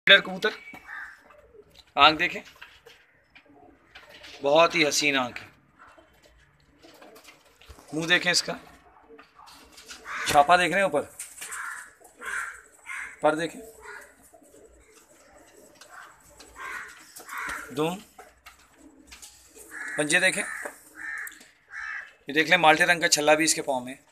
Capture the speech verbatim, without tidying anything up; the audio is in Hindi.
ब्रीडर कबूतर, आंख देखें, बहुत ही हसीन आंख है। मुंह देखें इसका, छापा देख रहे हैं ऊपर, पर देखें, दुम, पंजे देखें, ये देख लें माल्टे रंग का छल्ला भी इसके पाँव में।